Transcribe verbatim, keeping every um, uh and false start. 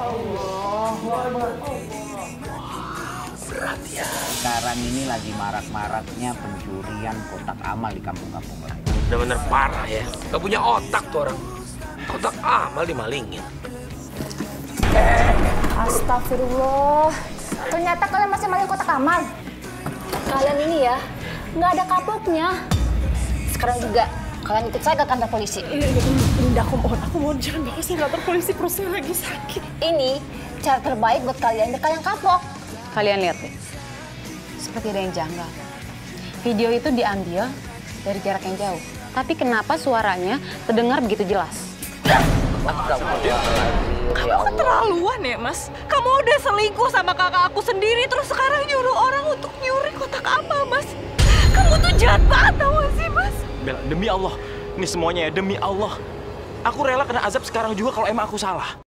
Allah. Berat ya. Sekarang ini lagi marak-maraknya pencurian kotak amal di kampung-kampung lain. Bener-bener parah ya. Gak punya otak tuh orang. Kotak amal dimalingin. Astagfirullah. Ternyata kalian masih maling kotak amal. Kalian ini ya, nggak ada kapoknya. Sekarang juga kalian ikut saya ke kantor polisi. Linda, aku mohon, aku mohon jangan bawa saya ke kantor polisi, perut saya lagi sakit. Ini cara terbaik buat kalian biar kalian kapok. Kalian lihat deh, seperti ada yang janggal. Video itu diambil dari jarak yang jauh. Tapi kenapa suaranya terdengar begitu jelas? Kamu keterlaluan ya, Mas. Kamu udah selingkuh sama kakak aku sendiri, terus sekarang nyuruh orang untuk nyuri kotak amal, Mas. Kamu tuh jahat banget, tau gak sih, Mas? Bella, demi Allah. Ini semuanya ya, demi Allah. Aku rela kena azab sekarang juga kalau emang aku salah.